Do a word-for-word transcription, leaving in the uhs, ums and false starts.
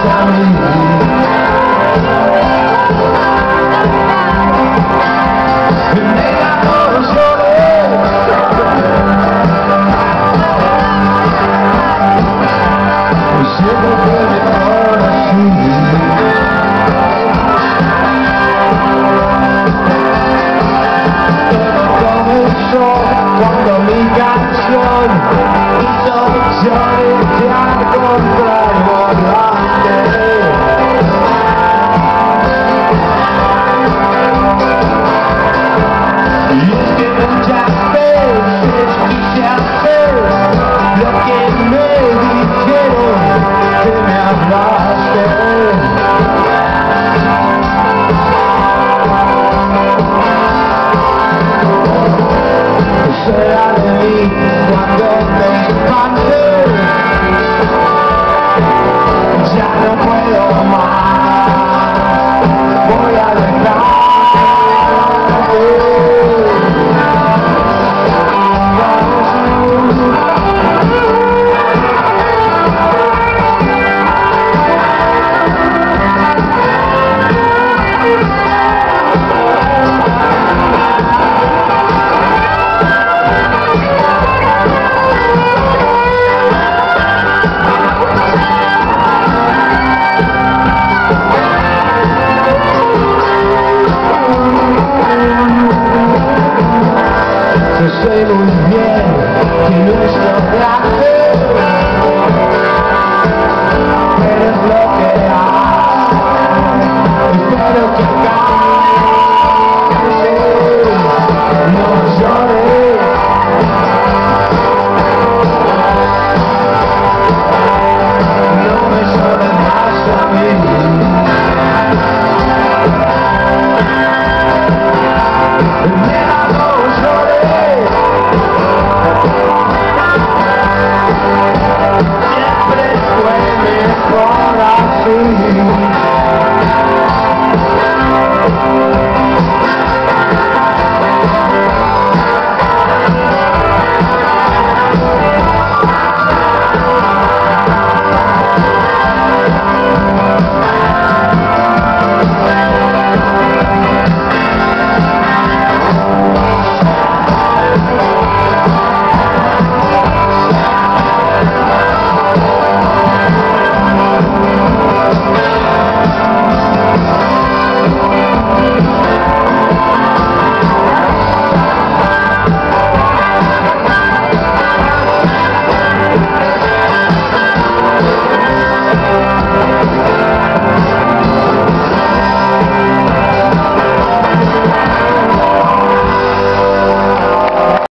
a mí. Nena, no llores, siempre fue mejor así. Cuando mi canción hizo llorar contra el volante. Y es que muchas veces quise hacer lo que me dijeron que me hablaste. Será de mí cuando me espante, ya no puedo más, voy a dejarte. Sé muy bien que nuestro placer es lo que hay. Espero que canse, no llores. No me llores más a mí. Siempre fue mejor así.